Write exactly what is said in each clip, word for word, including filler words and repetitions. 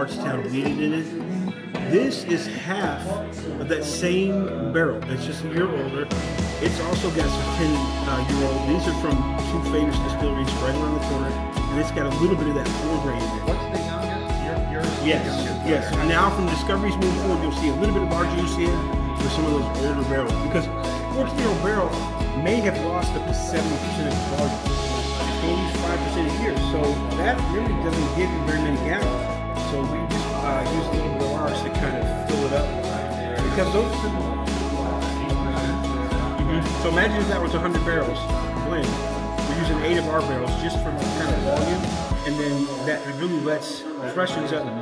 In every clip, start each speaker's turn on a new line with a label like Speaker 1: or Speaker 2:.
Speaker 1: Bardstown wheated in it. This is half of that same barrel. It's just a year older. It's also got some ten uh, year old. These are from two famous distilleries right around the corner. And it's got a little bit of that four grain in it.
Speaker 2: What's the youngest? Your, yours
Speaker 1: yes, yes. So now from discoveries moving forward, you'll see a little bit of our juice in with some of those older barrels. Because fourteen year old barrel may have lost up to seventy percent of its volume. It's going to lose five percent a year. So that really doesn't give you very many gallons. So we just uh, use a little bit of ours to kind of fill it up. Because those mm-hmm. So imagine if that was one hundred barrels blend. We're using eight of our barrels just for kind of volume, and then that really lets freshens up.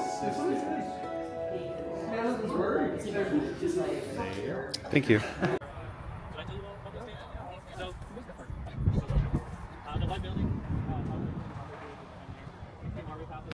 Speaker 3: Thank you.